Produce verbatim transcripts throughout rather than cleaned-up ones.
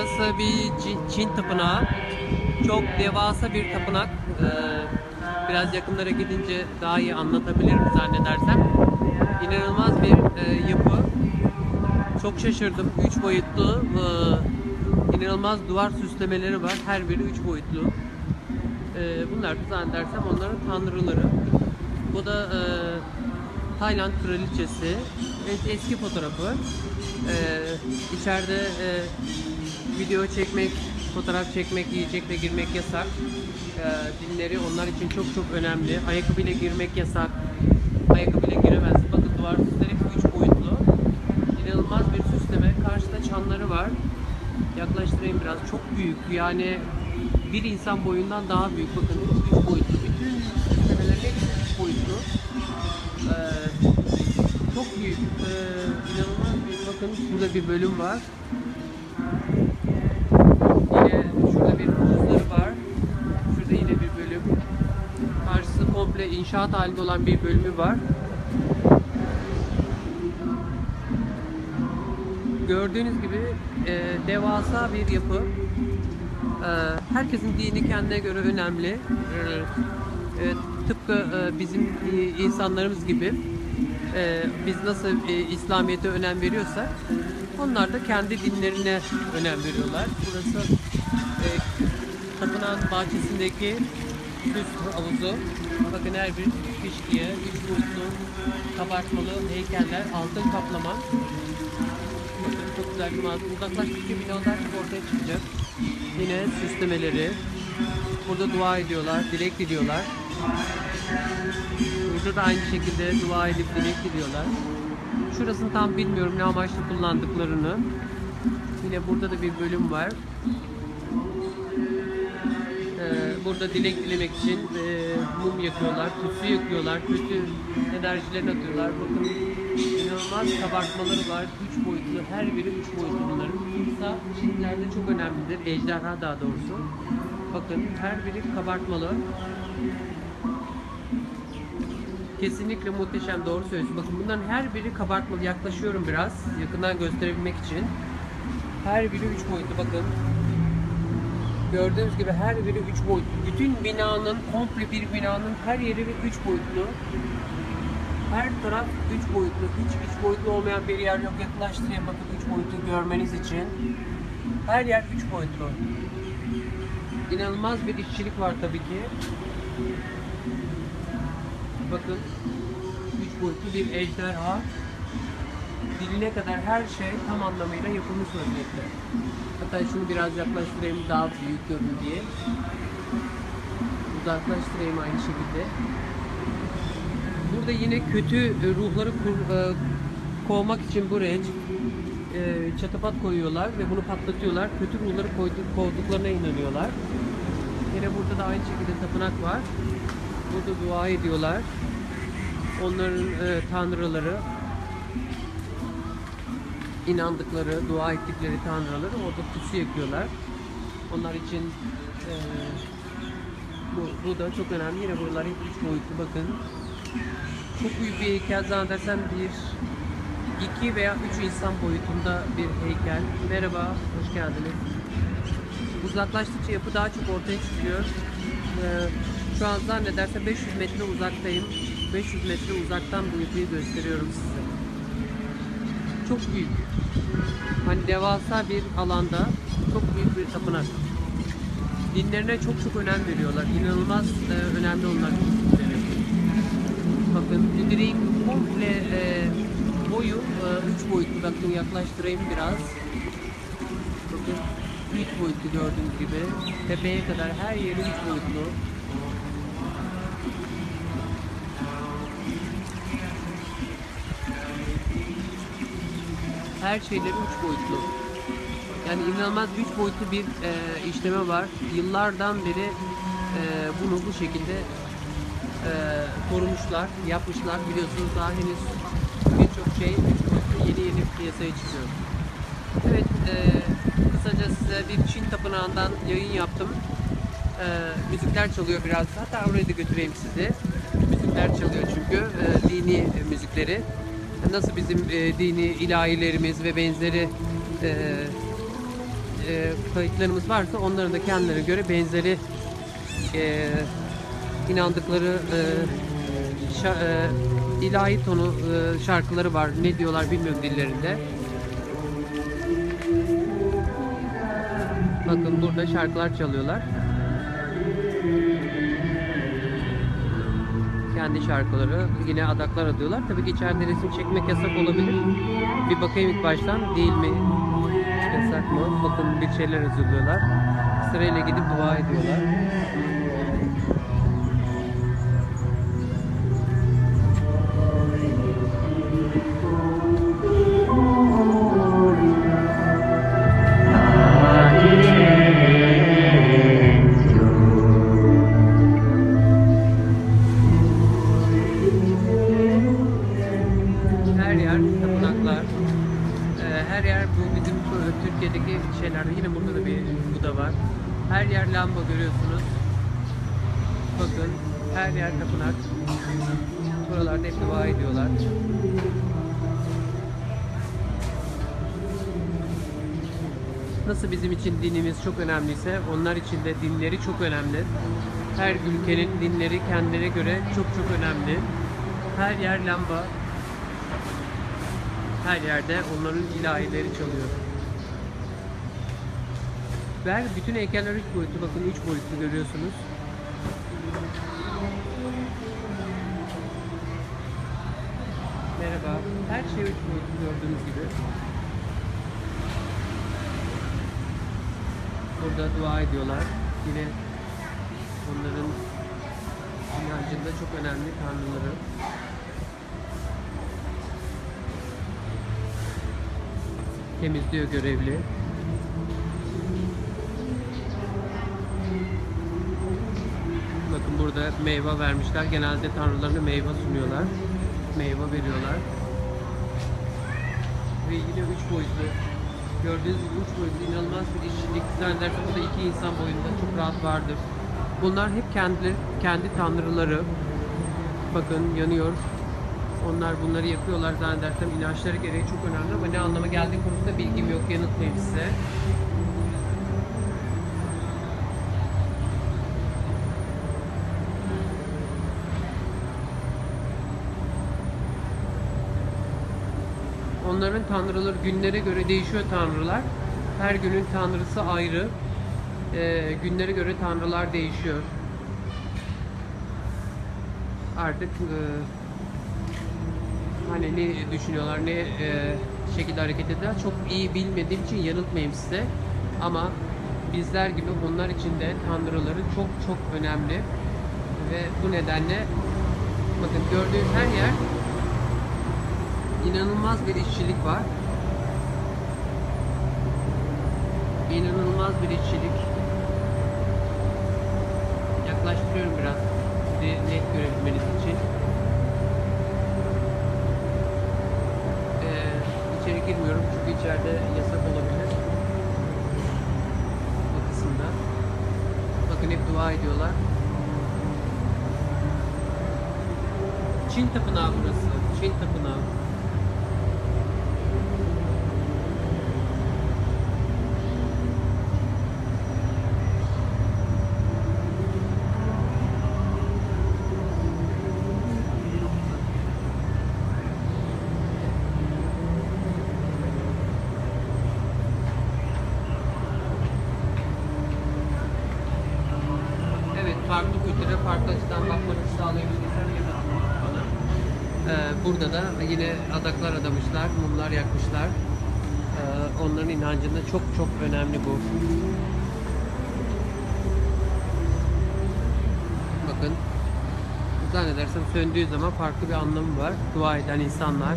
Burası bir Çin, Çin tapınağı. Çok devasa bir tapınak. Ee, biraz yakınlara gidince daha iyi anlatabilirim zannedersem. İnanılmaz bir e, yapı. Çok şaşırdım. Üç boyutlu. E, inanılmaz duvar süslemeleri var. Her biri üç boyutlu. E, bunlar da zannedersem onların tanrıları. Bu da e, Tayland kraliçesi. Eski fotoğrafı. E, içeride e, video çekmek, fotoğraf çekmek, yiyecekle girmek yasak. E, dinleri onlar için çok çok önemli. Ayakkabıyla girmek yasak. Ayakkabıyla giremezsin. Bakın duvar süsleri üç boyutlu. İnanılmaz bir süsleme. Karşıda çanları var. Yaklaştırayım biraz. Çok büyük. Yani bir insan boyundan daha büyük. Bakın üç boyutlu. Bütün süslemeler hepsi üç boyutlu. Ee, çok büyük. Ee, inanılmaz büyük. Bakın burada bir bölüm var. Yine şurada bir havuzları var. Şurada yine bir bölüm. Karşısı komple inşaat halinde olan bir bölümü var. Gördüğünüz gibi e, devasa bir yapı. E, herkesin dini kendine göre önemli. E, e, tıpkı e, bizim e, insanlarımız gibi e, biz nasıl e, İslamiyet'e önem veriyorsak onlar da kendi dinlerine önem veriyorlar. Burası e, tapınağın bahçesindeki süs havuzu. Bakın her bir kişiye üç boyutlu kabartmalı heykeller, altın kaplama. Çok güzel bir manzara. Uzaklaştıkça binalar çok ortaya çıkacak. Yine süslemeleri. Burada dua ediyorlar, dilek diliyorlar. Burada da aynı şekilde dua edip dilek diliyorlar. Şurasını tam bilmiyorum ne amaçla kullandıklarını. Yine burada da bir bölüm var. Ee, burada dilek dilemek için e, mum yakıyorlar, tütsü yakıyorlar, kötü enerjilerini atıyorlar. Bakın inanılmaz kabartmaları var. Üç boyutlu, her biri üç boyutlu bunların. Timsah Çinlilerde çok önemlidir. Ejderha daha doğrusu. Bakın her biri kabartmalı. Kesinlikle muhteşem, doğru söylüyorsun. Bakın bunların her biri kabartmalı. Yaklaşıyorum biraz yakından gösterebilmek için. Her biri üç boyutlu bakın. Gördüğünüz gibi her biri üç boyutlu. Bütün binanın, komple bir binanın her yeri üç boyutlu. Her taraf üç boyutlu. Hiç üç boyutlu olmayan bir yer yok. Yaklaştırayım bakın üç boyutlu görmeniz için. Her yer üç boyutlu. İnanılmaz bir işçilik var tabii ki. Bakın üç boyutlu bir ejderha. Diline kadar her şey tam anlamıyla yapılmış vaziyette. Hatta şunu biraz yaklaştırayım daha büyük görün diye. Uzaklaştırayım aynı şekilde. Burada yine kötü ruhları kur, e, kovmak için buraya e, çatapat koyuyorlar ve bunu patlatıyorlar. Kötü ruhları koydu, kovduklarına inanıyorlar. Yine burada da aynı şekilde tapınak var. Burada dua ediyorlar. Onların e, tanrıları, inandıkları, dua ettikleri tanrıları orada tütsü yakıyorlar. Onlar için e, bu, bu da çok önemli. Yine buralar hep üç boyutlu bakın. Çok büyük bir heykel zannedersem bir, iki veya üç insan boyutunda bir heykel. Merhaba, hoş geldiniz. Uzaklaştıkça yapı daha çok ortaya çıkıyor. E, şu an zannedersem beş yüz metre uzaktayım. beş yüz metre uzaktan bu yapıyı gösteriyorum size. Çok büyük. Hani devasa bir alanda çok büyük bir tapınak. Dinlerine çok çok önem veriyorlar. İnanılmaz e, önemli onlar dinleri. Bakın direğin komple e, boyu e, üç boyutlu. Bakın yaklaştırayım biraz. Bakın üç boyutlu gördüğünüz gibi. Tepeye kadar her yeri üç boyutlu. Her şeyleri üç boyutlu. Yani inanılmaz üç boyutlu bir e, işleme var. Yıllardan beri e, bunu bu şekilde e, korumuşlar, yapmışlar. Biliyorsunuz daha henüz birçok şey üç boyutlu yeni yeni piyasaya çıkıyor. Evet, e, kısaca size bir Çin tapınağından yayın yaptım. E, müzikler çalıyor biraz. Hatta oraya da götüreyim sizi. Müzikler çalıyor çünkü e, dini müzikleri. Nasıl bizim e, dini ilahilerimiz ve benzeri e, e, kayıtlarımız varsa onların da kendilerine göre benzeri e, inandıkları e, şa, e, ilahi tonu e, şarkıları var. Ne diyorlar bilmiyorum dillerinde. Bakın burada şarkılar çalıyorlar. Kendi şarkıları, yine adaklar adıyorlar. Tabii ki içeride resim çekmek yasak olabilir. Bir bakayım ilk baştan, değil mi? Yasak mı? Bakın bir şeyler hazırlıyorlar. Sırayla gidip dua ediyorlar. Her yer tapınaklar. Ee, her yer bu bizim Türkiye'deki şeylerde. Yine burada da bir Buda var. Her yer lamba görüyorsunuz. Bakın her yer tapınak. Buralarda hep dua ediyorlar. Nasıl bizim için dinimiz çok önemliyse onlar için de dinleri çok önemli. Her ülkenin dinleri kendine göre çok çok önemli. Her yer lamba. Her yerde onların ilahileri çalıyor. Ve bütün heykeller üç boyutlu. Bakın üç boyutlu görüyorsunuz. Merhaba. Her şey üç boyutlu gördüğünüz gibi. Burada dua ediyorlar. Yine onların inancında çok önemli tanrıları. Temizliyor görevli. Bakın burada meyve vermişler. Genelde tanrılarına meyve sunuyorlar. Meyve veriyorlar. Ve yine üç boyutlu. Gördüğünüz gibi üç boyutlu inanılmaz bir işçilik. Zannedersem burada iki insan boyunda çok rahat vardır. Bunlar hep kendileri, kendi tanrıları. Bakın yanıyor. Onlar bunları yapıyorlar zannedersem inançları gereği çok önemli ama ne anlama geldiği konusunda bilgim yok, yanıtlayayım size. Onların tanrıları günlere göre değişiyor tanrılar. Her günün tanrısı ayrı. Ee, günlere göre tanrılar değişiyor. Artık e, hani ne düşünüyorlar, ne e, şekilde hareket eder çok iyi bilmediğim için yanıltmayayım size. Ama bizler gibi onlar için de tanrıları çok çok önemli. Ve bu nedenle bakın gördüğünüz her yer inanılmaz bir işçilik var. İnanılmaz bir işçilik. Yaklaştırıyorum biraz sizi net görebilmeniz için. Ee, içeri girmiyorum çünkü içeride yasak olabilir. Bu kısımda. Bakın hep dua ediyorlar. Çin tapınağı burası. Çin tapınağı. Farklı kültüre farklı açıdan bakmanızı sağlayabilirsem bana. Ee, burada da yine adaklar adamışlar, mumlar yakmışlar. Ee, onların inancında çok çok önemli bu. Bakın, zannedersem söndüğü zaman farklı bir anlamı var. Dua eden insanlar.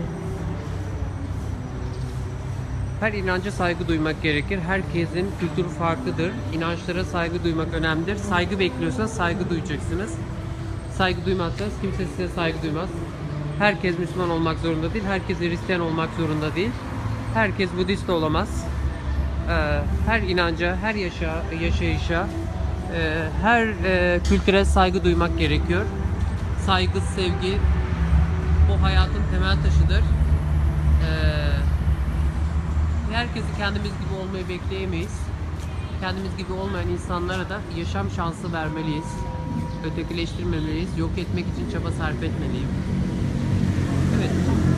Her inanca saygı duymak gerekir. Herkesin kültürü farklıdır. İnançlara saygı duymak önemlidir. Saygı bekliyorsanız saygı duyacaksınız. Saygı duymazsanız kimse size saygı duymaz. Herkes Müslüman olmak zorunda değil. Herkes Hristiyan olmak zorunda değil. Herkes Budist olamaz. Her inanca, her yaşa, yaşayışa, her kültüre saygı duymak gerekiyor. Saygı, sevgi bu hayatın temel taşıdır. Herkesi kendimiz gibi olmayı bekleyemeyiz. kendimiz gibi olmayan insanlara da yaşam şansı vermeliyiz. Ötekileştirmemeliyiz. Yok etmek için çaba sarf etmeliyiz. Evet.